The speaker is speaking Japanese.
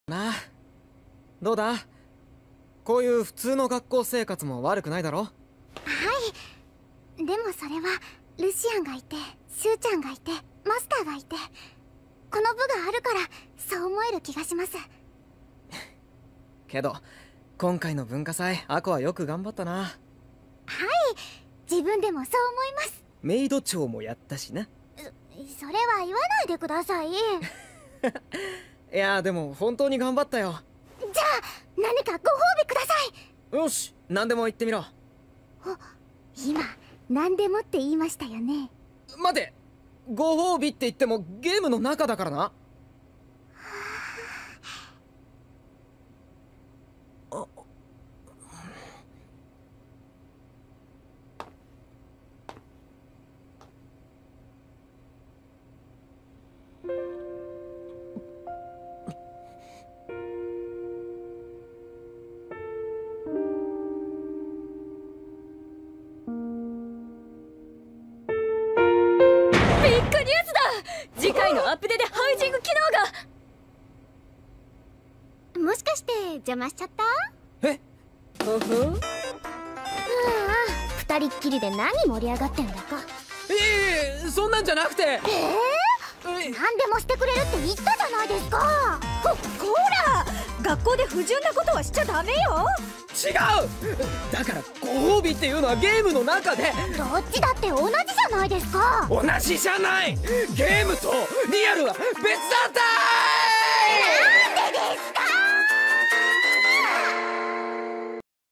なあ、どうだ？こういう普通の学校生活も悪くないだろ？はい。でもそれはルシアンがいて、シュウちゃんがいて、マスターがいて、この部があるからそう思える気がします。 けど今回の文化祭、アコはよく頑張ったな。 はい、自分でもそう思います。 メイド長もやったしな。 それは言わないでください。いやでも本当に頑張ったよ。 じゃあ何かご褒美ください。 よし、何でも言ってみろ。 今何でもって言いましたよね。 待て、ご褒美って言ってもゲームの中だからな。 次回のアップデートハウジング機能が。 もしかして邪魔しちゃった？ え？ 二人っきりで何盛り上がってんだか。 そんなんじゃなくて。 何でもしてくれるって言ったじゃないですか。 こら、学校で不純なことはしちゃダメよ。 違う、だからご褒美っていうのはゲームの中で。 どっちだって同じじゃないですか。 同じじゃない。ゲームとリアルは別なんだ。